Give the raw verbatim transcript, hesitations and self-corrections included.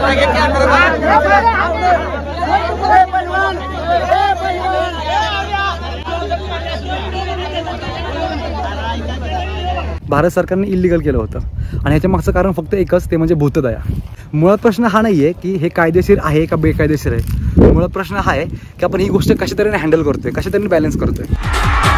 भारत सरकारने इल्लीगल केलं होतं आणि ह्याच्या मागचं कारण फक्त एकच, ते म्हणजे भूतदया. मुळात प्रश्न हा नाही आहे की हे कायदेशीर आहे का बेकायदेशीर आहे. मुळात प्रश्न हा आहे की आपण ही गोष्ट कशा तऱ्हेने हँडल करतोय, कशा तऱ्हेने बॅलन्स करतोय.